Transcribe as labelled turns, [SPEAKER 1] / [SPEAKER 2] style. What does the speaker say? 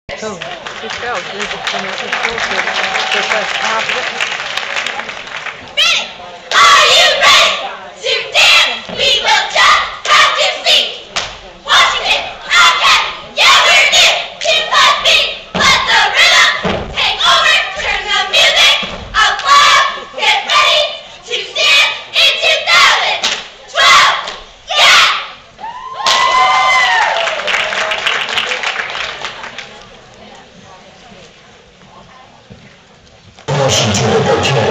[SPEAKER 1] So, this girl's really coming too close to the first half of it.
[SPEAKER 2] Ready? Are you ready to dance? We will just have to see. Washington, okay, yeah, we're good. Keep that beat. Let the rhythm take over. Turn the music up loud. Get ready to dance in 2012. Yeah!
[SPEAKER 3] Washington, okay.